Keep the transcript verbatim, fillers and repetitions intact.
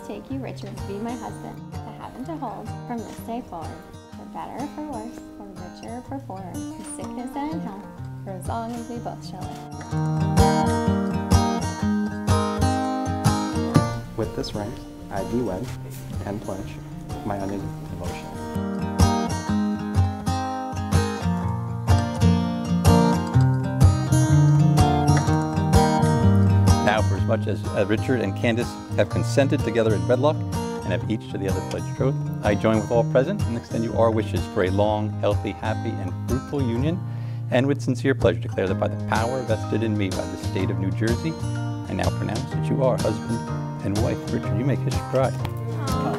take you, Richard, to be my husband, to have and to hold, from this day forward, for better or for worse, for richer or for poorer, in sickness and in health, for as long as we both shall live. With this ring, I do wed and pledge my unending devotion. Now, for as much as uh, Richard and Candace have consented together in wedlock and have each to the other pledged troth, I join with all present and extend you our wishes for a long, healthy, happy, and fruitful union, and with sincere pleasure declare that by the power vested in me by the state of New Jersey, I now pronounce that you are husband and wife. Richard, you may kiss your bride.